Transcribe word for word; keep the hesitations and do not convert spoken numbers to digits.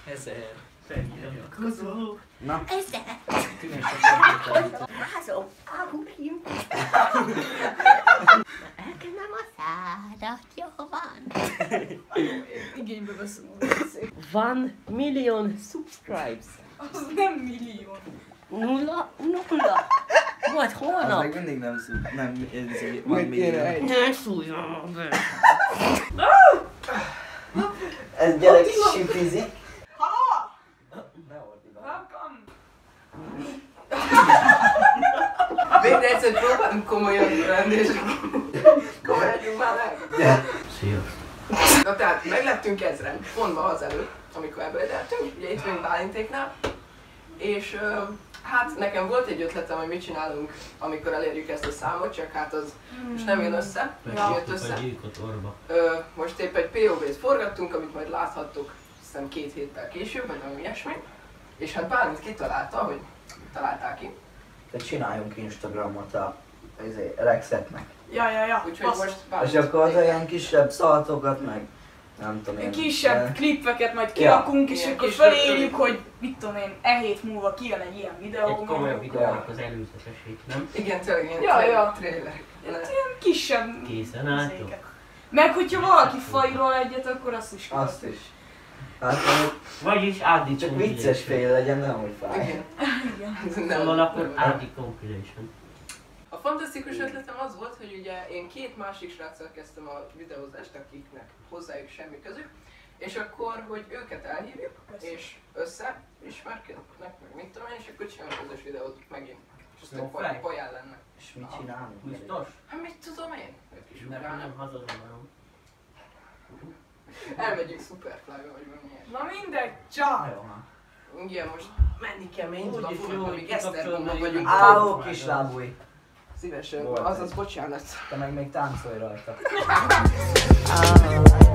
Ezer. Feliratkozó. Na. Ezer. Házom. Áhúrim. Elkenem a szádat, jó van. Igénybe veszem a szép. One million subscribes. Az nem millió. Nulla, nulla. Vagy Az holnap. még mindig nem szó, nem ez van millió. Ne szújjam be. Ez gyerek sipizik. Halló! Ne ordibál. Welcome! Végre egyszer próbálunk komolyan lenni, és komolyodjunk már meg. Sziasztok. Na tehát meglettünk ezren, pont ma azelőtt, amikor ebédeltünk, ugye itt vagyunk Bálintéknál, és ö, hát nekem volt egy ötletem, hogy mit csinálunk, amikor elérjük ezt a számot, csak hát az most nem jön össze, nem jött össze. Ö, most épp egy pé o vét forgattunk, amit majd láthattuk, hiszem két héttel később, vagy valami ilyesmi. És hát Bálint kitalálta, hogy találták ki. Te csináljunk Instagramot a Rexetnek. Ja, ja, ja. Úgyhogy Basz. most Bálint. És akkor az olyan kisebb szalatokat meg, nem tudom én. Kisebb de- klippeket majd kirakunk, és Ilyen akkor kis felírjuk, rövid- hogy mit tudom én, e hét múlva kijön egy ilyen videó. Egy komolyabb mondjuk. videónak az előzetesét, nem? Igen, tényleg ilyen Ja, ja. trailer. Ilyen kisebb Készen álltok? izéket. Meg hogyha valaki fajról egyet, akkor azt is Azt kirakjuk. is. Hát mondjuk Vagyis Adi csak vicces fél legyen, nem úgy fáj. Igen. Igen. Ez nem- Szóval akkor nem- Adi compilation. A fantasztikus ötletem az volt, hogy ugye én két másik sráccal kezdtem a videózást, akiknek hozzájuk semmi közük, és akkor, hogy őket elhívjuk, és összeismerkednek, meg mit tudom én, és akkor csinálunk közös videót megint. És azt Jó, tök fej. poén lenne. És mit csinálunk? Biztos? Hát mit tudom én? Ők is Nekem ugrálnak. nem hazudom. Elmegyünk Superfly-ba, vagy valami ilyesmi. Na mindegy, csak! Jó, ha. Igen, most menni kell, mert én tudom Úgyis fogni, jó, amíg hogy Esztergomban kikapcsolódni. vagyunk. Álló kislábúj. Szívesen, Volt azaz egy. bocsánat. Te meg még táncolj rajta. Ah.